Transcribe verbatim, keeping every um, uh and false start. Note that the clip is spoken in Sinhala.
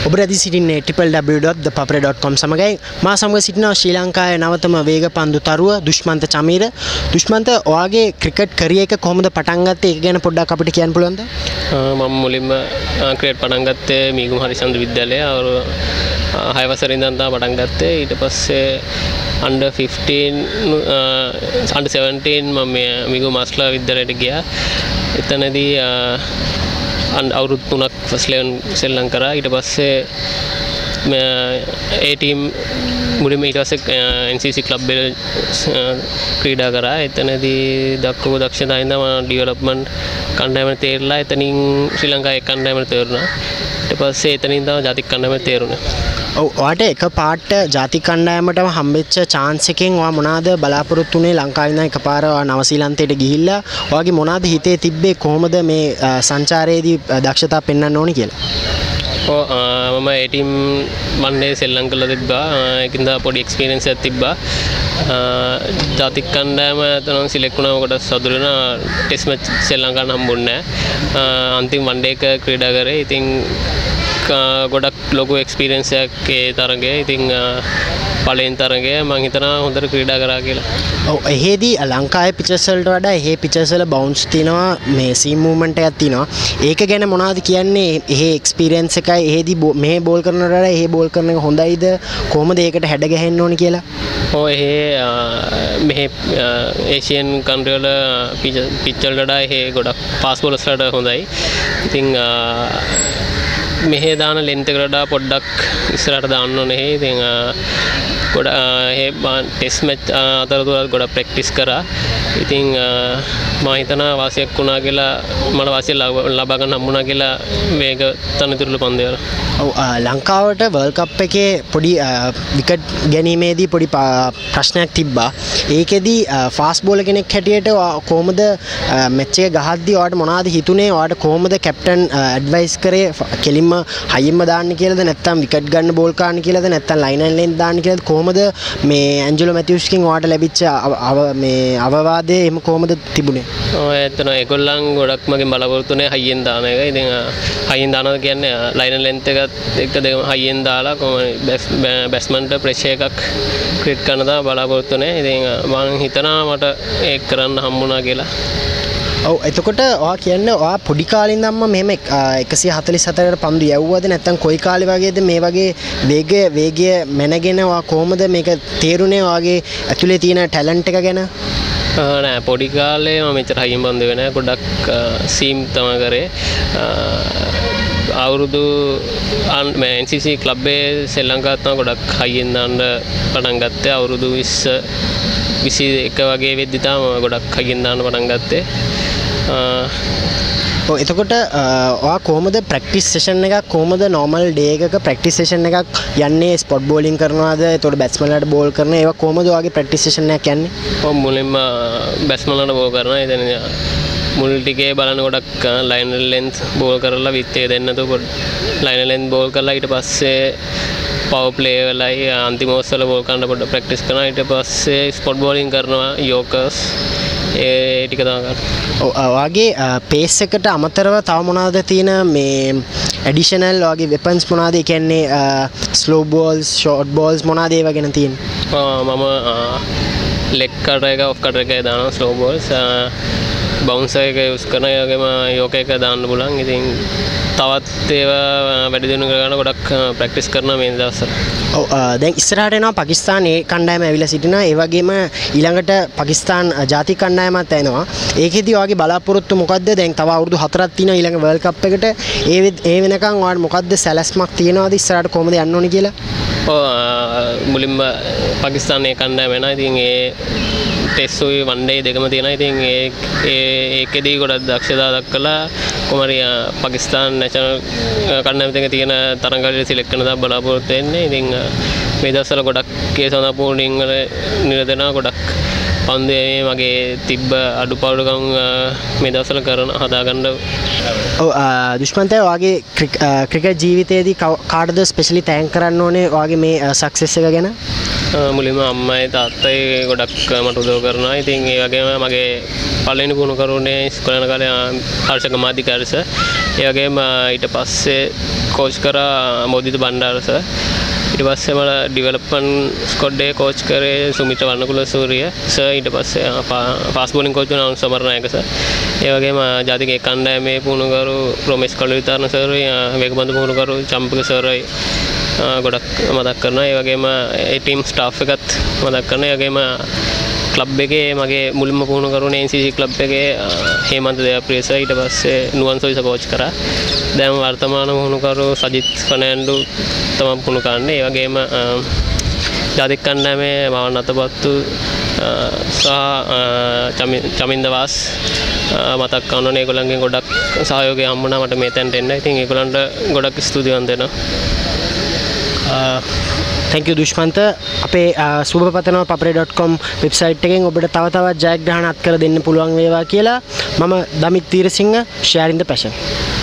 ඔබ රැඳී සිටින්නේ W W W dot the Papare dot com සමගයි. මා සමග සිටිනවා ශ්‍රී ලංකාවේ නවතම වේග පන්දු තරුව දුෂ්මන්ත චමීර. දුෂ්මන්ත ඔයාගේ ක්‍රිකට් කැරියර් එක කොහොමද පටන් ගත්තේ? ඒක ගැන පොඩ්ඩක් අපිට කියන්න පුළුවන්ද? මම මුලින්ම ක්‍රිකට් පටන් ගත්තේ මීගම හරිචන්ද්‍ර විද්‍යාලයේ අවුරුදු හය වසරේ ඉඳන් තමයි පටන් ගත්තේ. ඊට පස්සේ under fifteen under seventeen මම මීගම මාස්ටර්ලා විද්‍යාලයට ගියා. එතනදී අවුරුදු තුනක් ෆස්ට් ලෙවල් සෙල්ලම් කරා. ඊට පස්සේ ඒ ටීම් මුලින්ම ඊට පස්සේ එන් සී සී ක්ලබ් එක ක්‍රීඩා කරා. එතනදී දක්වපු දක්ෂතාවය ඉඳන් මම ඩෙවලොප්මන්ට් කණ්ඩායමට තේරිලා එතනින් ශ්‍රී ලංකාවේ කණ්ඩායමට තේරුණා. ඊට පස්සේ එතනින් තමයි ජාතික කණ්ඩායමට තේරුණා. ඔව් ඔයාට එක පාට ජාතික කණ්ඩායමටම හම්බෙච්ච chance එකෙන් ඔයා මොනවාද බලාපොරොත්තු වෙන්නේ? ලංකාවේ ඉඳන් එකපාර නවසීලන්තයට ගිහිල්ලා ඔයාගේ මොනවාද හිතේ තිබ්බේ කොහොමද මේ සංචාරයේදී දක්ෂතාව පෙන්වන්න ඕනේ කියලා? ඔව් මම ඒ ටීම් වන්ඩේ සෙල්ලම් කරලා තිබ්බා. ඒකින්ද පොඩි එක්ස්පීරියන්ස් එකක් තිබ්බා. ජාතික කණ්ඩායම තනම සිලෙක්ට් වුණා. මොකට සතුටු වෙනවා. ටෙස්ට් මැච් සෙල්ලම් කරන්න හම්බුන්නේ නැහැ. අන්තිම වන්ඩේ එක ක්‍රීඩා කරේ. ඉතින් ගොඩක් ලොකු එක්ස්පීරියන්ස් එකක් ඒ තරගයේ. ඉතින් පළවෙනි තරගය මම හිතනවා හොඳට ක්‍රීඩා කරා කියලා. ඔව් එහෙදී ලංකාවේ පිචර්ස් වලට වඩා එහෙ පිචර්ස් වල බවුන්ස් තියෙනවා, මේ සීම් මූව්මන්ට් එකක් තියෙනවා. ඒක ගැන මොනවද කියන්නේ? එහෙ එක්ස්පීරියන්ස් එකයි එහෙදී මෙහෙ බෝල් කරනවට වඩා එහෙ බෝල් කරන එක හොඳයිද? කොහොමද ඒකට හැඩ ගැහෙන්න ඕනේ කියලා? ඔව් එහෙ මෙහෙ ඒෂියන් කන්ට්‍රි වල පිච් වලට වඩා එහෙ ගොඩක් ෆාස්ට් බෝලර්ස් වලට හොඳයි. ඉතින් මෙහෙ දාන ලෙන්ත් එකට වඩා පොඩ්ඩක් ඉස්සරහට දාන්න ඕනේ. ඉතින් ගොඩ එහෙ ටෙස්ට් මැච් අතරතුර ගොඩක් ප්‍රැක්ටිස් කරා. ඉතින් මම හිතනවා වාසියක් වුණා කියලා, මට වාසිය ලබා ගන්න හම්බුණා කියලා වේග තනතුරුළු පන්දු වල. ඔව් ලංකාවට වර්ල්ඩ් කප් එකේ පොඩි විකට් ගැනීමේදී පොඩි ප්‍රශ්නයක් තිබ්බා. ඒකෙදි ෆාස්ට් බෝලර් කෙනෙක් හැටියට කොහොමද මැච් එක ගහද්දී ඔයාලට මොනවද හිතුනේ? ඔයාලට කොහොමද කැප්ටන් ඇඩ්වයිස් කරේ? කෙලින්ම හයියෙන්ම දාන්න කියලාද, නැත්නම් විකට් ගන්න බෝල් ගන්න කියලාද, නැත්නම් ලයින් ඇන්ඩ් ලෙන්ත් දාන්න කියලාද? කොහොමද මේ ඇන්ජලෝ මැතිව්ස්කින් ඔයාලට ලැබිච්ච මේ අවවාදය එහෙම කොහොමද තිබුණේ? ඔය එතන ඒගොල්ලන් ගොඩක් මගෙන් බලාපොරොත්තුනේ හයියෙන් දාන එක. ඉතින් හයියෙන් දානවා කියන්නේ ලයින් ඇන්ඩ් ලෙන්ත් එකත් එක දෙකම හයියෙන් දාලා කොහොමද බැට්ස්මන්ට ප්‍රෙෂර් එකක් ක්‍රියේට් කරන්න තමයි බලාපොරොත්තුනේ. ඉතින් මම හිතනවා මට ඒක කරන්න හම්බුණා කියලා. ඔව් එතකොට ඔයා කියන්නේ ඔයා පොඩි කාලේ ඉඳන්ම මෙහෙම එකසිය හතළිස් හතරකට පන්දු යවුවද, නැත්නම් කොයි කාලේ වගේද මේ වගේ වේගය වේගය මැනගෙන ඔයා කොහොමද මේක තේරුනේ? ඔයාගේ ඇතුලේ තියෙන ටැලන්ට් එක ගැන? නෑ පොඩි කාලේ මම මෙච්චර හයියෙන් බන්දු වෙන්නේ නෑ. ගොඩක් සීම් තමයි කරේ. අවුරුදු මේ එන් සී සී ක්ලබ් එකේ සෙල්ලම් කරා තමයි ගොඩක් හයියෙන් දාන්න පටන් ගත්තේ. අවුරුදු විස්ස විසි එක වගේ වෙද්දි තමයි ගොඩක් හයියෙන් දාන්න පටන් ගත්තේ. ඔව් එතකොට ඔයා කොහොමද ප්‍රැක්ටිස් සෙෂන් එකක්, කොහොමද නෝමල් ඩේ එකක ප්‍රැක්ටිස් සෙෂන් එකක් යන්නේ? ස්පොට් බෝලින් කරනවාද? එතකොට බැට්ස්මන්ලාට බෝල් කරන ඒවා කොහොමද ඔයාගේ ප්‍රැක්ටිස් සෙෂන් එකක් යන්නේ? ඔව් මුලින්ම බැට්ස්මන්ලාට බෝල් කරනවා. එතන මුල් ටිකේ බලන ගොඩක් ලයින් ලෙන්ත් බෝල් කරලා විත් එක දෙන්න තු ලයින් ලෙන්ත් බෝල් කරලා ඊට පස්සේ පවර් ප්ලේ වලයි අන්තිම ඕවර්ස් වල බෝල් කරන්න පොඩ්ඩක් ප්‍රැක්ටිස් කරනවා. ඊට පස්සේ ස්පොට් බෝලින් කරනවා, යෝකර්ස් ඒ ටික තමයි කරන්නේ. ඔව් ඔයාගේ පේස් එකට අමතරව තව මොනවද තියෙන මේ ඇඩිෂනල් ඔයාගේ වෙපන්ස් මොනවද? ඒ කියන්නේ ස්ලෝ බෝල්ස්, ෂෝට් බෝල්ස් මොනවද ඒවා ගැන තියෙන්නේ? මම ලෙග් කටර් එක, ඔෆ් කටර් එක දානවා, ස්ලෝ බෝල්ස් බවුන්සර් එක යූස් කරන, ඒ වගේම යෝක එක දාන්න පුළුවන්. ඉතින් තවත් ඒවා වැඩි දියුණු කරගන්න ගොඩක් ප්‍රැක්ටිස් කරනවා මේ දවස්වල. ඔව් දැන් ඉස්සරහට එනවා පාකිස්තාන ඒ කණ්ඩායම ඇවිල්ලා සිටිනවා. ඒ වගේම ඊළඟට පාකිස්තාන ජාතික කණ්ඩායමත් එනවා. ඒකෙදි ඔයාගේ බලාපොරොත්තු මොකද්ද? දැන් තව අවුරුදු හතරක් තියෙනවා ඊළඟ වර්ල්ඩ් කප් එකට. ඒ ඒ වෙනකන් ඔයාලට මොකද්ද සැලැස්මක් තියෙනවද ඉස්සරහට කොහොමද යන්න ඕනේ කියලා? ඔව් මුලින්ම පාකිස්තානයේ කණ්ඩායම එනවා. ඉතින් ඒ ටෙස්ට් උයි වන්ඩේ දෙකම තියෙනවා. ඉතින් ඒ ඒකෙදී ගොඩක් දක්ෂතාව දක්වලා කොහමරි පාකිස්තාන නැෂනල් කණ්ඩායමෙන් තියෙන තරඟවලට සිලෙක්ට් කරන දා බලාපොරොත්තු වෙන්නේ. ඉතින් මේ දවස්වල ගොඩක් ඒ සඳහා පෝලිං වල නිරතනවා. ගොඩක් පන්දුවේ මගේ තිබ්බ අඩුපාඩුකම් මේ දවස්වල කරන හදාගන්න. ඔව් දුෂ්මන්තය ඔයාගේ ක්‍රිකට් ජීවිතයේදී කාටද ස්පෙෂලි තෑන්ක් කරන්න ඕනේ ඔයාගේ මේ සක්සස් එක ගැන? මුලින්ම අම්මයි තාත්තයි ගොඩක් මට උදව් කරනවා. ඉතින් ඒ වගේම මගේ පළවෙනි පුහුණු කරුනේ ඉස්කෝලේ යන කාලේ හර්ෂ ගමාදිකාරස. ඒ වගේම ඊට පස්සේ කෝච් කරා මොදිත බණ්ඩාර සර්. ඊට පස්සේ මම ඩෙවලොප්මන්ට් ස්ක්වොඩ් එකේ කෝච් කරේ සුමිත වර්ණකුල සූරිය සර්. ඊට පස්සේ ෆාස්ට් බෝලින් කෝච් වුණා අනුන් සමරනායක සර්. ඒ වගේම ජාතික කණ්ඩායමේ පුහුණුකරු රොමේෂ් කළුවිතාරණ සර්, වේගබන්දු පුහුණුකරු චම්පක සර්යි ගොඩක් මතක් කරනවා. ඒ වගේම ඒ ටීම් ස්ටාෆ් එකත් මතක් කරනවා. ඒ වගේම ක්ලබ් එකේ මගේ මුලින්ම පුහුණු කරුණේ එන් සී සී ක්ලබ් එකේ හේමන්ත දේවප්‍රිය සර්. ඊට පස්සේ නුවන් සොයිස කෝච් කරා. දැන් වර්තමාන පුහුණුකරු සජිත් ෆර්නෑන්ඩු තමයි පුහුණු කරන්නේ. ඒ වගේම ජාතික කණ්ඩායමේ මවන් අතපත්තු සහ චමින්ද වාස් මතක් කරනවා. ඒගොල්ලන්ගෙන් ගොඩක් සහයෝගය හම්බුණා මට මේ තැනට එන්න. ඉතින් ඒගොල්ලන්ට ගොඩක් ස්තුතිවන්ත වෙනවා. thank you දුෂ්මන්ත. අපේ සුබ පතනවා papare dot com වෙබ්සයිට් එකෙන් ඔබට තව තවත් ජයග්‍රහණ අත් කර දෙන්න පුළුවන් වේවා කියලා. මම දමිත් තීරසිංහ, sharing the passion.